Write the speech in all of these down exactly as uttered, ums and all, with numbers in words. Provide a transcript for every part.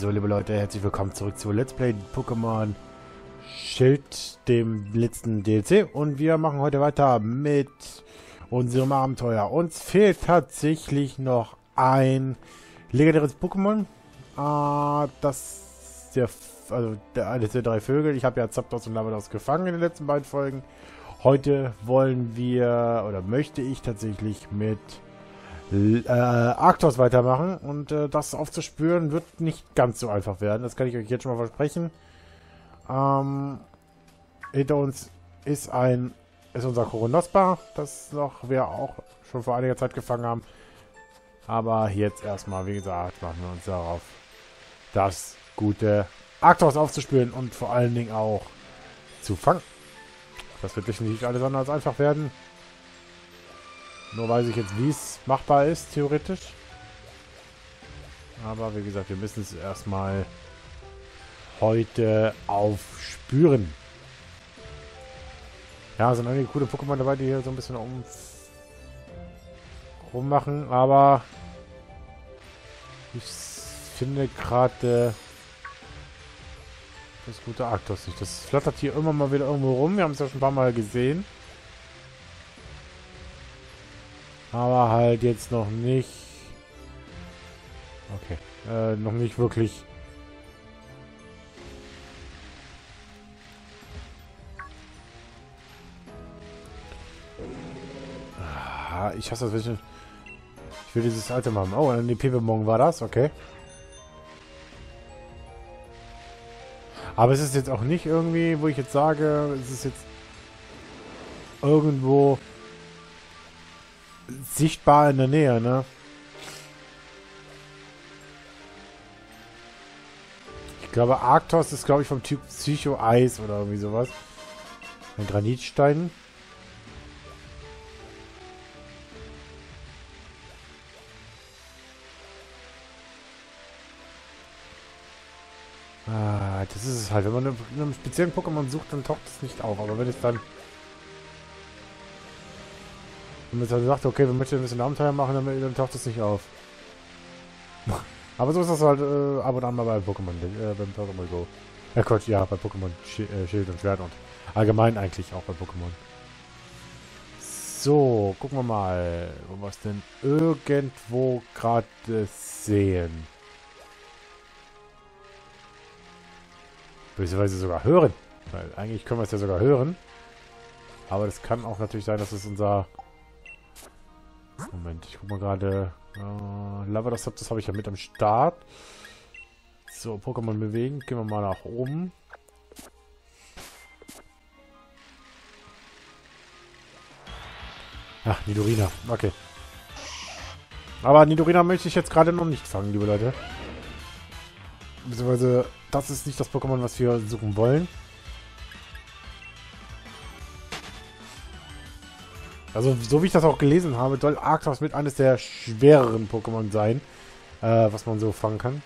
So, liebe Leute, herzlich willkommen zurück zu Let's Play Pokémon Schild, dem letzten D L C. Und wir machen heute weiter mit unserem Abenteuer. Uns fehlt tatsächlich noch ein legendäres Pokémon. Äh, das der, also der, eines der drei Vögel. Ich habe ja Zapdos und Lavados gefangen in den letzten beiden Folgen. Heute wollen wir, oder möchte ich tatsächlich mit Äh, Arktos weitermachen und äh, das aufzuspüren wird nicht ganz so einfach werden. Das kann ich euch jetzt schon mal versprechen. Ähm, hinter uns ist ein ist unser Koronospa, das noch wir auch schon vor einiger Zeit gefangen haben. Aber jetzt erstmal, wie gesagt, machen wir uns darauf, das gute Arktos aufzuspüren und vor allen Dingen auch zu fangen. Das wird definitiv alles andere als einfach werden. Nur weiß ich jetzt, wie es machbar ist, theoretisch. Aber wie gesagt, wir müssen es erstmal heute aufspüren. Ja, sind einige coole Pokémon dabei, die hier so ein bisschen um rummachen. Aber ich finde gerade das gute Arktos nicht. Das flattert hier immer mal wieder irgendwo rum. Wir haben es ja schon ein paar Mal gesehen. Aber halt jetzt noch nicht... Okay. Äh, noch nicht wirklich... Ah, ich hasse das bisschen. Ich will dieses alte machen. Oh, die Pepemon war das. Okay. Aber es ist jetzt auch nicht irgendwie, wo ich jetzt sage, es ist jetzt irgendwo sichtbar in der Nähe, ne? Ich glaube, Arktos ist, glaube ich, vom Typ Psycho-Eis oder irgendwie sowas. Ein Granitstein. Ah, das ist es halt. Wenn man in einem speziellen Pokémon sucht, dann taucht es nicht auf. Aber wenn es dann... Wenn man dann sagt, okay, wir möchten ein bisschen Abenteuer machen, dann, dann taucht es nicht auf. Aber so ist das halt äh, ab und an mal bei Pokémon, äh, beim Pokémon Go. Ja Gott, ja, bei Pokémon Sch äh, Schild und Schwert und allgemein eigentlich auch bei Pokémon. So, gucken wir mal, wo wir es denn irgendwo gerade sehen. Beziehungsweise sogar hören. Weil eigentlich können wir es ja sogar hören. Aber das kann auch natürlich sein, dass es unser... Moment, ich guck mal gerade. Äh, Lavados, das habe ich ja mit am Start. So, Pokémon bewegen. Gehen wir mal nach oben. Ach, Nidorina. Okay. Aber Nidorina möchte ich jetzt gerade noch nicht fangen, liebe Leute. Beziehungsweise, das ist nicht das Pokémon, was wir suchen wollen. Also, so wie ich das auch gelesen habe, soll Arktos mit eines der schwereren Pokémon sein, äh, was man so fangen kann.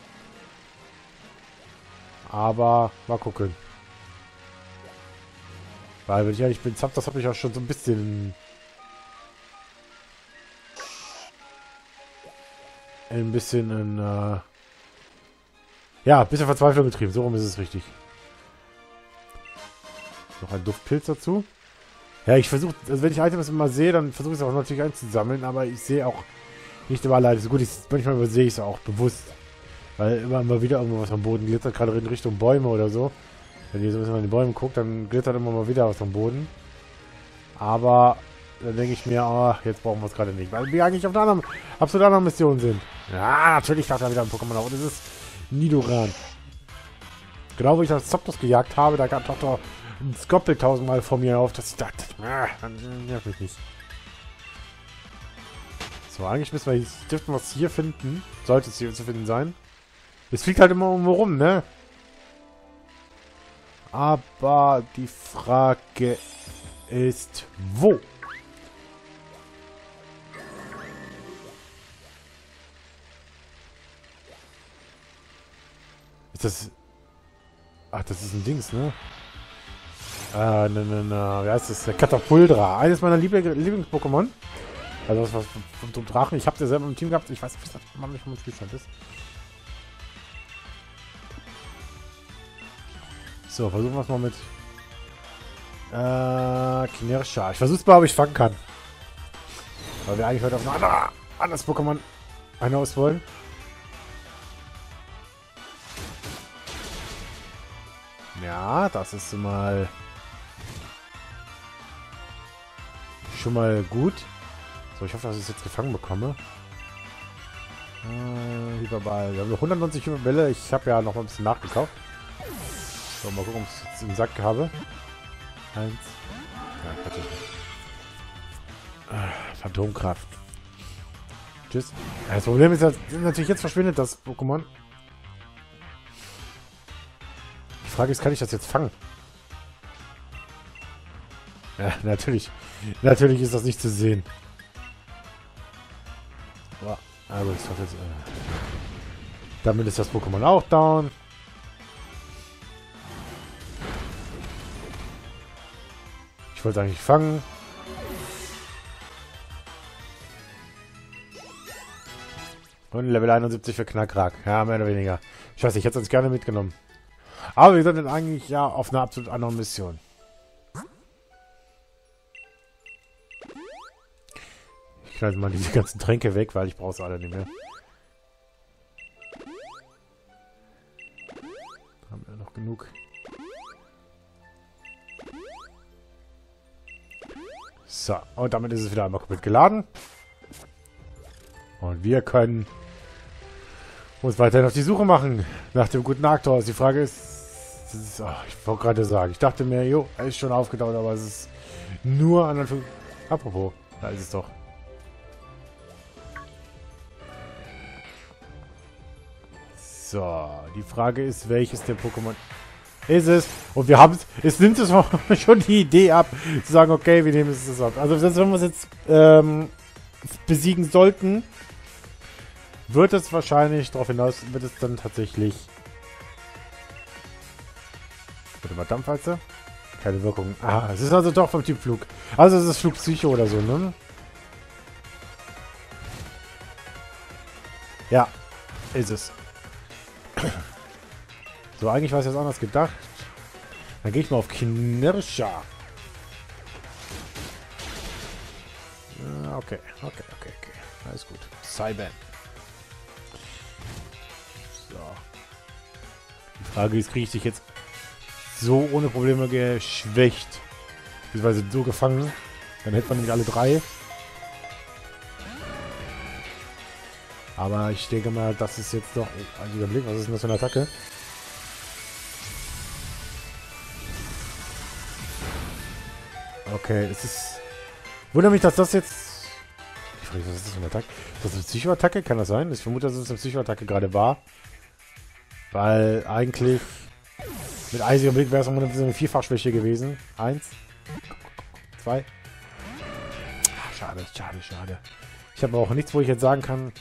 Aber, mal gucken. Weil, wenn ich ehrlich bin, Zapdos habe ich auch schon so ein bisschen... Ein bisschen in, äh... Ja, ein bisschen Verzweiflung getrieben. So rum ist es richtig. Noch ein Duftpilz dazu. Ja, ich versuche, also wenn ich Items immer sehe, dann versuche ich es auch natürlich einzusammeln, aber ich sehe auch nicht immer leider so gut. Ich, manchmal übersehe ich es auch bewusst. Weil immer mal wieder irgendwo was am Boden glitzert, gerade in Richtung Bäume oder so. Wenn ihr so ein bisschen an die Bäume guckt, dann glitzert immer mal wieder was am Boden. Aber dann denke ich mir, oh, jetzt brauchen wir es gerade nicht. Weil wir eigentlich auf der anderen, absolut anderen Mission sind. Ja, natürlich taucht da wieder ein Pokémon auf. Und das ist Nidoran. Genau, wo ich das Zapdos gejagt habe, da gab doch ein Skoppel tausendmal vor mir auf, dass ich dachte, ah, dann nervt mich nicht. So, eigentlich müssen wir dürften was hier finden. Sollte es hier zu finden sein. Es fliegt halt immer irgendwo rum, ne? Aber die Frage ist, wo? Ist das... Ach, das ist ein Dings, ne? Äh, ne, ne, ne, wie heißt das? Der Katapultra. Eines meiner Liebling Lieblings-Pokémon. Also was, was vom Drachen. Ich habe ja selber im Team gehabt. Ich weiß nicht, ob man nicht vom Spielstand ist. So, versuchen wir es mal mit äh, Knirscha. Ich versuche mal, ob ich fangen kann. Weil wir eigentlich heute auf ein andere, anderes Pokémon hinaus wollen. Ja, das ist mal schon mal gut. So, ich hoffe, dass ich es jetzt gefangen bekomme. Äh, Hyperball. Wir haben noch hundertneunzig Hyperbälle. Ich habe ja noch mal ein bisschen nachgekauft. So, mal gucken, ob ich es jetzt im Sack habe. Eins. Ja, Quatsch. Ah, Phantomkraft. Tschüss. Ja, das Problem ist natürlich, jetzt verschwindet das Pokémon. Die Frage ist, kann ich das jetzt fangen? Ja, natürlich. Natürlich ist das nicht zu sehen. Aber, also ich jetzt, äh, damit ist das Pokémon auch down. Ich wollte eigentlich fangen. Und Level einundsiebzig für Knackrak. Ja, mehr oder weniger. Ich weiß nicht, ich hätte es uns gerne mitgenommen. Aber wir sind dann eigentlich ja auf einer absolut anderen Mission. Ich knall mal diese ganzen Tränke weg, weil ich brauche sie alle nicht mehr. Haben wir noch genug. So, und damit ist es wieder einmal komplett geladen. Und wir können uns weiterhin auf die Suche machen nach dem guten Arktos. Die Frage ist, ist oh, ich wollte gerade sagen, ich dachte mir, jo, er ist schon aufgetaucht, aber es ist nur an Anfang. Apropos, da ist es doch. So, die Frage ist, welches der Pokémon ist es? Und wir haben es, es nimmt es schon die Idee ab, zu sagen, okay, wir nehmen es das ab. Also wenn wir es jetzt ähm, besiegen sollten, wird es wahrscheinlich darauf hinaus, wird es dann tatsächlich... Warte mal, Dampfwalze? Keine Wirkung. Ah, es ist also doch vom Typ Flug. Also es ist Flugpsycho oder so, ne? Ja, ist es. So, eigentlich war es jetzt anders gedacht. Dann gehe ich mal auf Knirscha. Ah, okay, okay, okay, okay. Alles gut. Cyban. So. Die Frage ist, kriege ich dich jetzt so ohne Probleme geschwächt? Beziehungsweise so gefangen? Dann hätte man nämlich alle drei. Aber ich denke mal, das ist jetzt doch... Also Überblick, was ist denn das für eine Attacke? Okay, es ist... Wundert mich, dass das jetzt... Ich frage mich, was ist das für eine Attacke? Ist das eine Psycho-Attacke? Kann das sein? Ich vermute, dass es eine Psycho-Attacke gerade war. Weil eigentlich... Mit eisigem Blick wäre es immer so eine Vierfachschwäche gewesen. Eins. Zwei. Ach, schade, schade, schade. Ich habe auch nichts, wo ich jetzt sagen kann...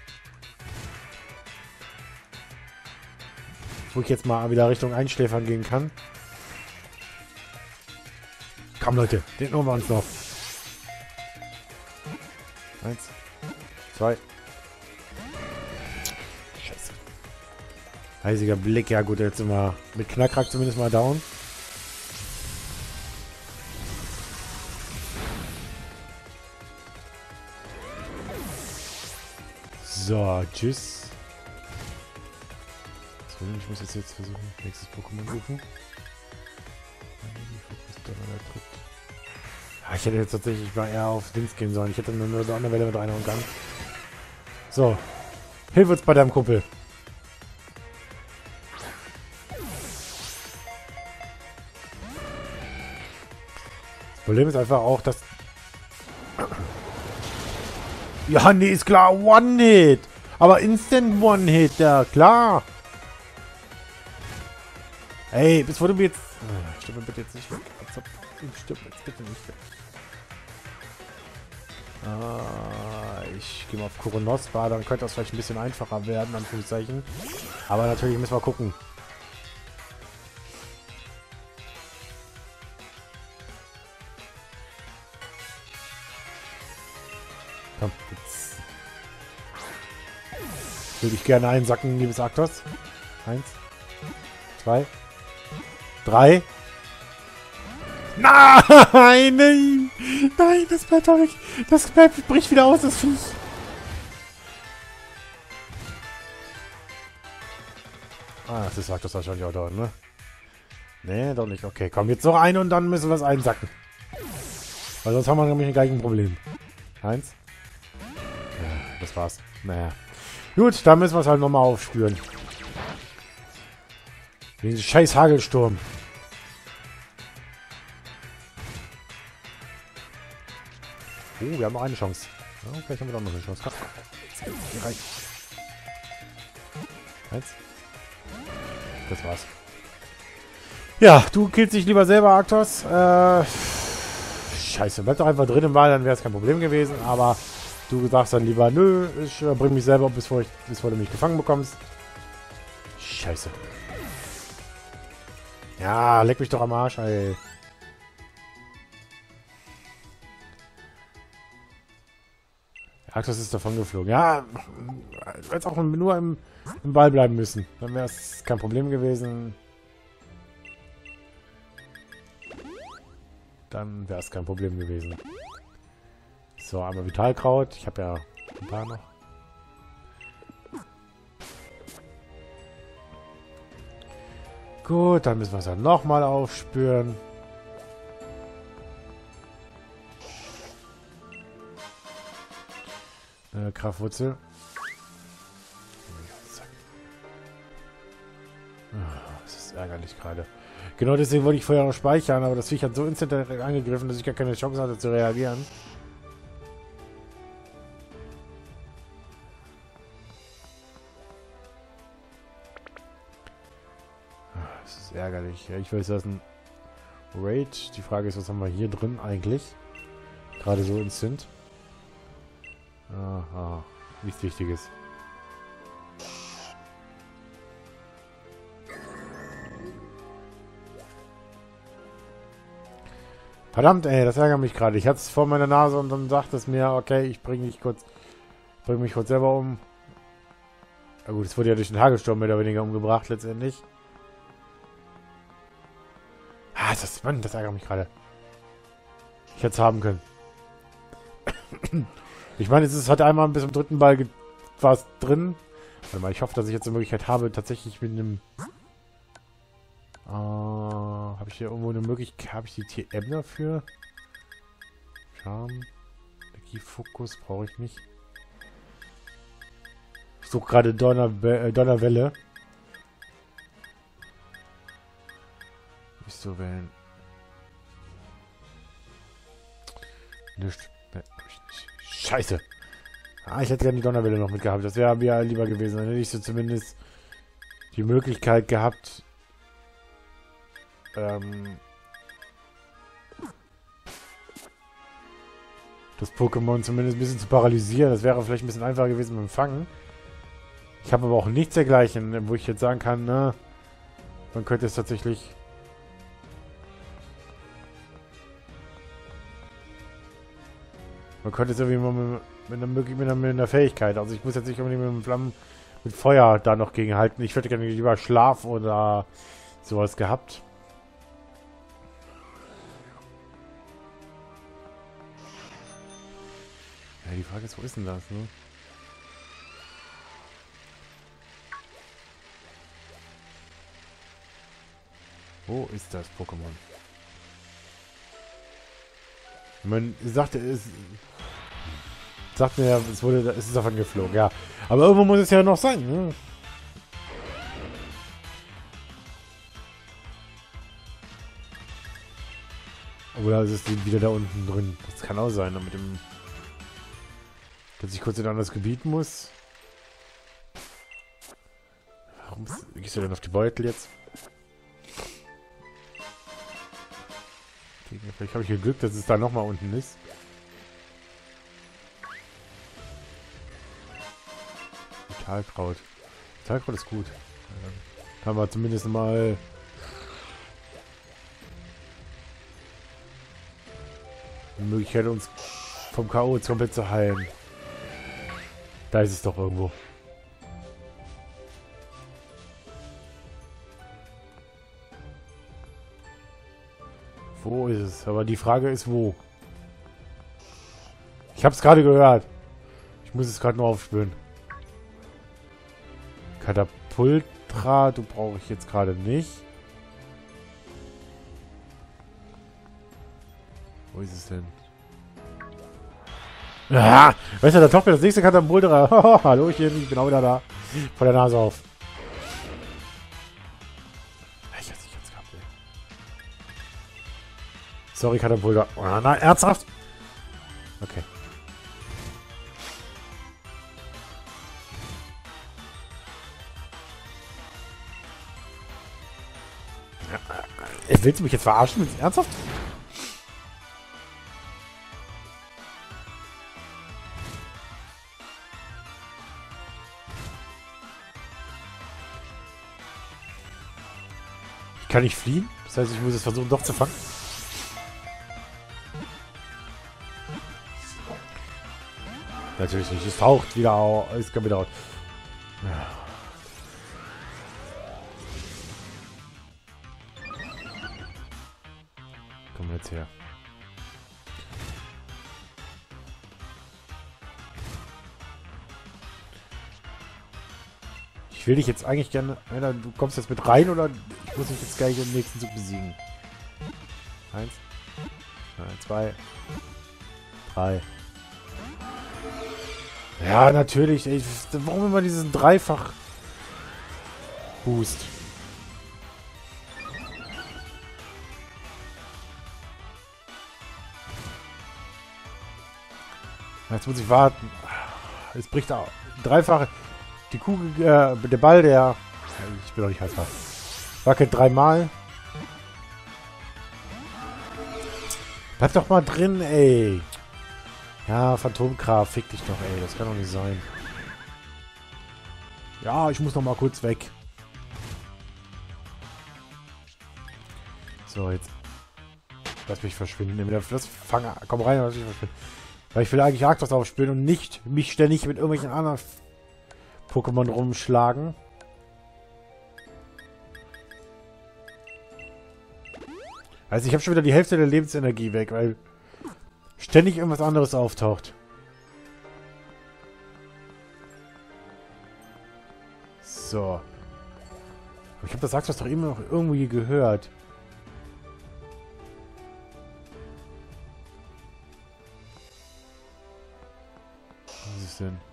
Wo ich jetzt mal wieder Richtung Einschläfern gehen kann. Komm, Leute, den holen wir uns noch. Eins. Zwei. Scheiße. Eisiger Blick, ja gut, jetzt sind wir mit Knackrack zumindest mal down. So, tschüss. Ich muss jetzt, jetzt versuchen, nächstes Pokémon rufen. Ja, ich hätte jetzt tatsächlich mal eher auf Dings gehen sollen. Ich hätte nur eine andere Welle mit einer und Gang. So. Hilf uns bei deinem Kumpel. Das Problem ist einfach auch, dass... Ja, nee, ist klar. One-Hit. Aber Instant One-Hit, ja, klar. Ey, bis wo du mir jetzt... Oh, stimmt bitte jetzt nicht weg. Stimmt jetzt bitte nicht weg. Ah, ich gehe mal auf Koronospa, dann könnte das vielleicht ein bisschen einfacher werden, Anführungszeichen. Aber natürlich müssen wir gucken. Komm, jetzt würde ich gerne einsacken, liebes Arktos. Eins, zwei. Drei. Nein, nein. Nein, das bleibt doch nicht. Das bleibt, bricht wieder aus, das Viech. Ah, das sagt das wahrscheinlich auch dort, ne? Nee, doch nicht. Okay, komm, jetzt noch eine und dann müssen wir es einsacken. Weil sonst haben wir nämlich gleich ein Problem. Eins. Ja, das war's. Naja. Gut, dann müssen wir es halt nochmal aufspüren. Wegen diesem scheiß Hagelsturm. Oh, wir haben noch eine Chance. Ja, vielleicht haben wir doch noch eine Chance. Komm. Hier rein. Eins. Das war's. Ja, du killst dich lieber selber, Arktos. Äh, scheiße, bleib doch einfach drin im Wal, dann wäre es kein Problem gewesen. Aber du sagst dann lieber, nö, ich äh, bring mich selber um, bevor, ich, bevor du mich gefangen bekommst. Scheiße. Ja, leck mich doch am Arsch, ey. Arktos ist davon geflogen. Ja, jetzt auch nur im, im Ball bleiben müssen. Dann wäre es kein Problem gewesen. Dann wäre es kein Problem gewesen. So, einmal Vitalkraut. Ich habe ja ein paar noch. Gut, dann müssen wir es dann nochmal aufspüren. Äh, Kraftwurzel. Das ist ärgerlich gerade. Genau deswegen wollte ich vorher noch speichern, aber das Viech hat so instant angegriffen, dass ich gar keine Chance hatte zu reagieren. Das ist ärgerlich. Ich weiß, das ist ein Raid. Die Frage ist, was haben wir hier drin eigentlich? Gerade so instant. Aha, nichts Wichtiges. Verdammt, ey, das ärgert mich gerade. Ich hatte es vor meiner Nase und dann sagt es mir, okay, ich bringe mich kurz, bring mich kurz selber um. Na gut, es wurde ja durch den Hagelsturm mehr oder weniger umgebracht letztendlich. Ah, das, Mann, das ärgert mich gerade. Ich hätte es haben können. Ich meine, es ist, hat einmal bis zum dritten Ball war es drin. Warte mal, ich hoffe, dass ich jetzt die Möglichkeit habe, tatsächlich mit einem... Äh, habe ich hier irgendwo eine Möglichkeit? Habe ich die T M dafür? Charme. Energiefokus brauche ich nicht. Ich suche gerade Donner, äh, Donnerwelle. Nicht so wählen. Nicht. Scheiße. Ah, ich hätte gerne die Donnerwelle noch mitgehabt. Das wäre mir lieber gewesen. Dann hätte ich so zumindest die Möglichkeit gehabt, ähm, das Pokémon zumindest ein bisschen zu paralysieren. Das wäre vielleicht ein bisschen einfacher gewesen beim Fangen. Ich habe aber auch nichts dergleichen, wo ich jetzt sagen kann, ne, man könnte es tatsächlich... Man könnte es irgendwie mal mit, mit, einer, mit, einer, mit einer Fähigkeit, also ich muss jetzt nicht unbedingt mit dem Flammen, mit Feuer da noch gegenhalten. Ich hätte gerne lieber Schlaf oder sowas gehabt. Ja, die Frage ist, wo ist denn das, ne? Wo ist das Pokémon? Man sagte, es sagt mir ja, es wurde, es ist davon geflogen, ja. Aber irgendwo muss es ja noch sein, ne? Oder ist es wieder da unten drin? Das kann auch sein, mit dem, dass ich kurz in ein anderes Gebiet muss. Warum gehst du denn auf die Beutel jetzt? Vielleicht habe ich hier Glück, dass es da nochmal unten ist. Vitalkraut. Vitalkraut ist gut. Dann haben wir zumindest mal die Möglichkeit, uns vom K O komplett zu heilen. Da ist es doch irgendwo. so ist es. Aber die Frage ist, wo? Ich habe es gerade gehört. Ich muss es gerade nur aufspüren. Katapultra, du brauche ich jetzt gerade nicht. Wo ist es denn? Ah, weißt du, da taucht mir das nächste Katapultra. Hallöchen, ich bin auch wieder da. Vor der Nase auf. Ich weiß nicht, ganz gehabt, ey. Sorry, Katapultra. Oh, nein, ernsthaft? Okay. Willst du mich jetzt verarschen? Ernsthaft? Ich kann nicht fliehen? Das heißt, ich muss es versuchen, doch zu fangen? Natürlich nicht. Es taucht wieder auf. Es kommt wieder auf. Ja. Kommen wir jetzt her. Ich will dich jetzt eigentlich gerne... Alter, du kommst jetzt mit rein oder ich muss dich jetzt gleich im nächsten Zug besiegen. Eins. Zwei. Drei. Ja, natürlich. Ey, warum immer diesen Dreifach-Boost? Jetzt muss ich warten. Es bricht auch. Dreifache. Die Kugel, äh, der Ball, der... Ich bin doch nicht haltbar. Wackelt dreimal. Bleib doch mal drin, ey. Ja, Phantomkraft, fick dich doch, ey. Das kann doch nicht sein. Ja, ich muss noch mal kurz weg. So, jetzt. Lass mich verschwinden. Das fang, komm rein, lass mich verschwinden. Weil ich will eigentlich Arktos aufspielen und nicht mich ständig mit irgendwelchen anderen Pokémon rumschlagen. Also ich habe schon wieder die Hälfte der Lebensenergie weg, weil ständig irgendwas anderes auftaucht. So. Ich habe das Arktos doch immer noch irgendwie gehört. Was ist denn?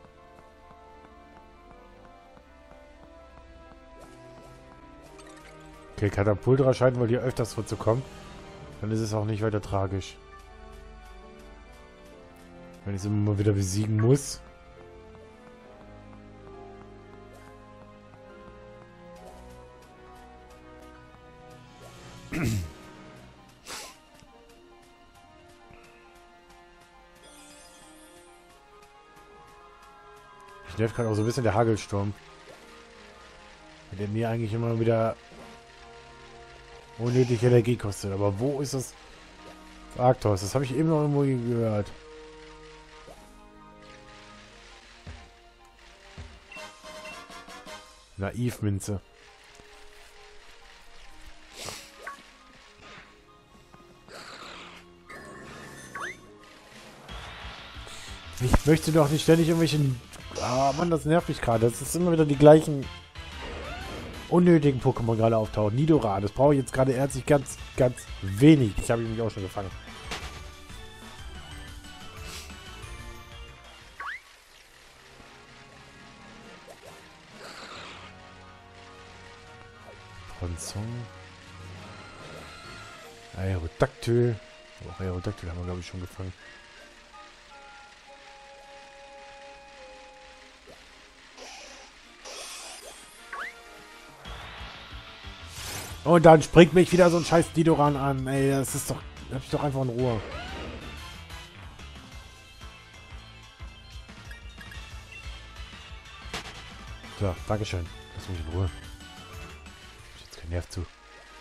Okay, Katapultra scheint wohl hier öfters vorzukommen. Dann ist es auch nicht weiter tragisch. Wenn ich es immer mal wieder besiegen muss. Ich nervt gerade auch so ein bisschen der Hagelsturm. Der mir eigentlich immer wieder unnötig Energie kostet. Aber wo ist das Arktos? Das habe ich eben noch irgendwo gehört. Naivminze. Ich möchte doch nicht ständig irgendwelchen... Ah, Mann, das nervt mich gerade. Das ist immer wieder die gleichen unnötigen Pokémon gerade auftauchen. Nidoran, das brauche ich jetzt gerade herzlich ganz, ganz wenig. Ich habe ihn nämlich auch schon gefangen. Bronzong. Aerodactyl. Auch Aerodactyl haben wir, glaube ich, schon gefangen. Und dann springt mich wieder so ein scheiß Nidoran an. Ey, das ist doch... Hab ich doch einfach in Ruhe. So, dankeschön. Lass mich in Ruhe. Ich hab jetzt keinen Nerv zu.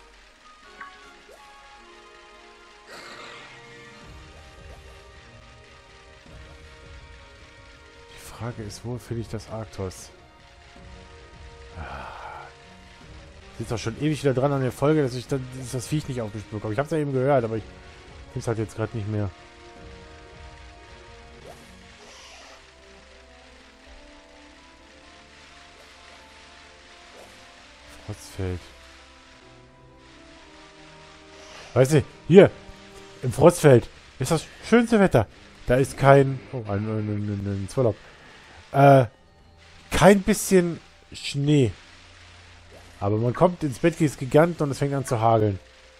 Die Frage ist, wo finde ich das Arktos? ist doch schon ewig wieder dran an der Folge, dass ich dann, dass das Viech nicht aufgespürt bekomme. Ich habe es ja eben gehört, aber ich finde es halt jetzt gerade nicht mehr. Frostfeld. Weißt du, hier, im Frostfeld ist das schönste Wetter. Da ist kein... Oh, ein, ein, ein, ein Zwirlapp. Äh, kein bisschen Schnee. Aber man kommt ins Bett, ist Gigant und es fängt an zu hageln.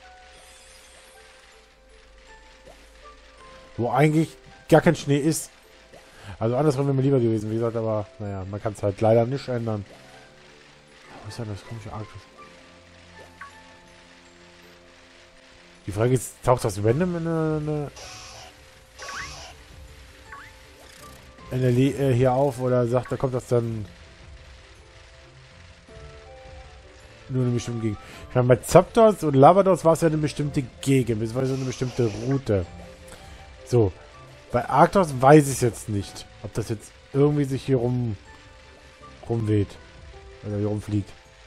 Wo eigentlich gar kein Schnee ist. Also andersrum wäre mir lieber gewesen, wie gesagt, aber naja, man kann es halt leider nicht ändern. Was ist denn das komische Arktis? Die Frage ist, taucht das random in eine... in der Le äh, hier auf oder sagt, da kommt das dann... nur eine bestimmte Gegend. Ich meine, bei Zapdos und Lavados war es ja eine bestimmte Gegend, beziehungsweise eine bestimmte Route. So. Bei Arktos weiß ich es jetzt nicht, ob das jetzt irgendwie sich hier rum rumweht. Oder hier rumfliegt.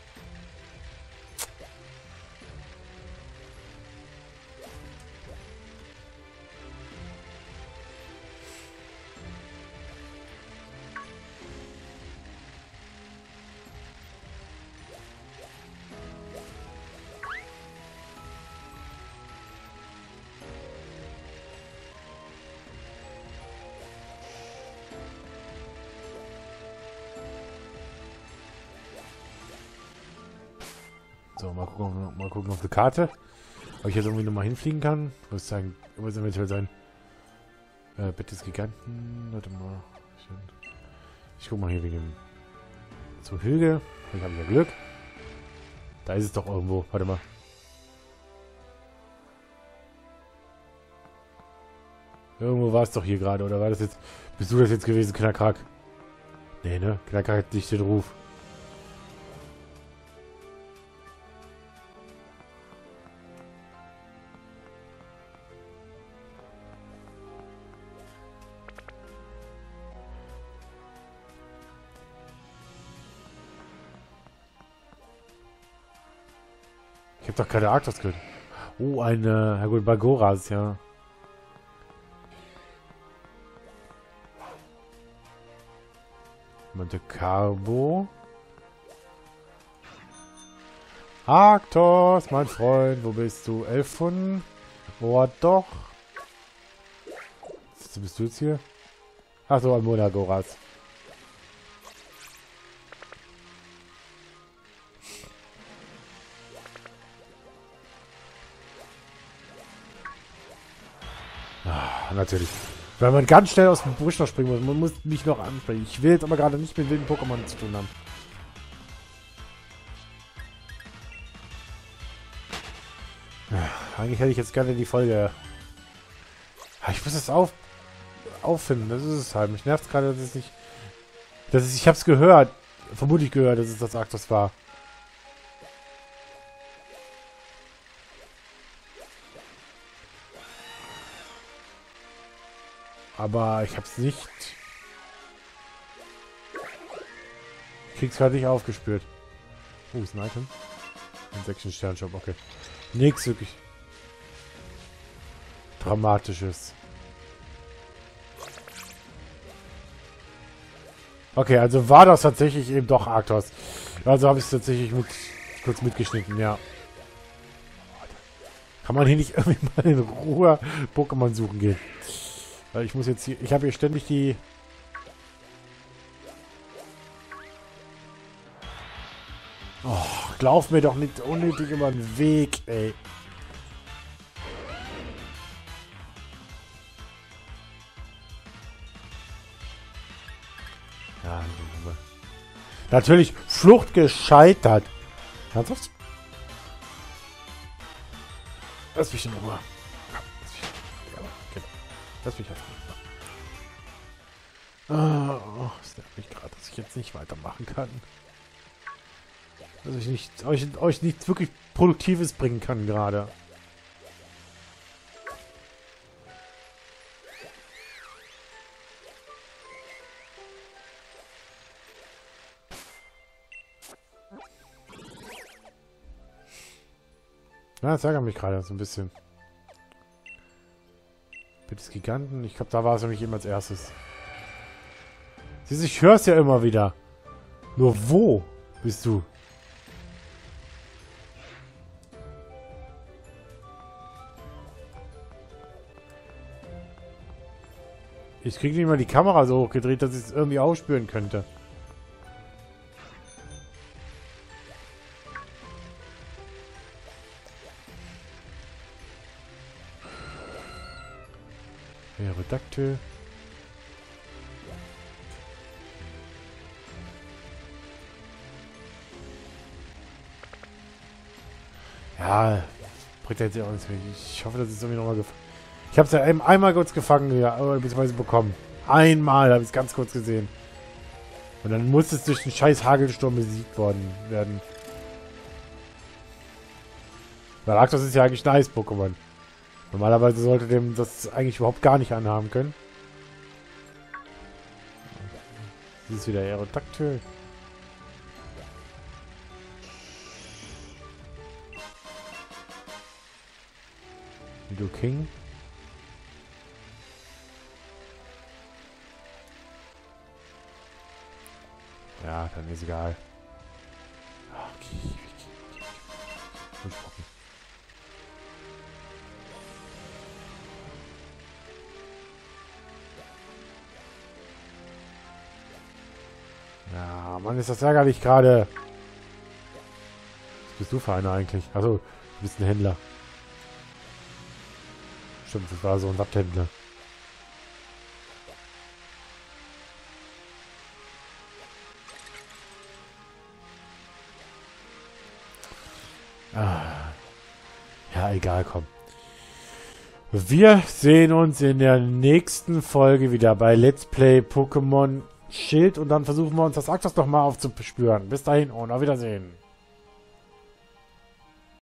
So, mal gucken, mal gucken auf die Karte. Ob ich jetzt irgendwie nochmal hinfliegen kann. Muss sagen, muss eventuell sein. Äh, Bett des Giganten. Warte mal. Ich guck mal hier wegen dem. Zum Hügel. Ich habe ja Glück. Da ist es doch irgendwo. Warte mal. Irgendwo war es doch hier gerade. Oder war das jetzt. Bist du das jetzt gewesen, Knackrack? Nee, ne? Knackrack hat nicht den Ruf. Ich hab doch keine Arktos gehört. Oh, eine... Ja gut, Bagoras, ja. Monte Carlo. Arktos, mein Freund, wo bist du? Elfun? Oh, doch. Bist du jetzt hier? Achso, ein Monagoras. Ah, natürlich. Weil man ganz schnell aus dem Busch noch springen muss. Man muss mich noch ansprechen. Ich will jetzt aber gerade nicht mit wilden Pokémon zu tun haben. Eigentlich hätte ich jetzt gerne die Folge. Ich muss es auf, auffinden. Das ist es halt. Mich nervt es gerade, dass es nicht. Das ist, ich habe es gehört. Vermutlich gehört, dass es das Arktos war. Aber ich hab's nicht. Ich krieg's gerade nicht aufgespürt. Oh, ist ein Item. Ein sechs Sternshop, okay. Nix wirklich Dramatisches. Okay, also war das tatsächlich eben doch Arktos. Also habe ich es tatsächlich mit, kurz mitgeschnitten, ja. Kann man hier nicht irgendwie mal in Ruhe Pokémon suchen gehen? Weil ich muss jetzt hier... Ich habe hier ständig die... Oh, lauf mir doch nicht unnötig über den Weg, ey. Ja, natürlich, Flucht gescheitert. Ernsthaft? Lass mich in Ruhe. Lass mich einfach. Oh, es nervt mich gerade, dass ich jetzt nicht weitermachen kann. Dass ich nicht, euch, euch nichts wirklich Produktives bringen kann gerade. Ja, das ärgert mich gerade so ein bisschen. Bitte des Giganten. Ich glaube, da war es nämlich eben als erstes. Siehst du, ich höre es ja immer wieder. Nur wo bist du? Ich kriege nicht mal die Kamera so hochgedreht, dass ich es irgendwie ausspüren könnte. Aerodactyl. Ja, bringt jetzt ja auch nichts mehr. Ich hoffe, dass es irgendwie nochmal gefangen. Ich habe es ja eben einmal kurz gefangen, ja, beziehungsweise bekommen. Einmal habe ich es ganz kurz gesehen. Und dann muss es durch den scheiß Hagelsturm besiegt worden werden. Weil Arctos ist ja eigentlich ein Eis-Pokémon. Normalerweise sollte dem das eigentlich überhaupt gar nicht anhaben können. Das ist wieder Aerodactyl. Nido King. Ja, dann ist egal. Okay, okay, okay. Ja, Mann, ist das ärgerlich gerade. Was bist du für einer eigentlich? Achso, du bist ein Händler. Stimmt, das war so ein Watthändler. Ah. Ja, egal, komm. Wir sehen uns in der nächsten Folge wieder bei Let's Play Pokémon Schild und dann versuchen wir uns das Arctos nochmal aufzuspüren. Bis dahin und auf Wiedersehen.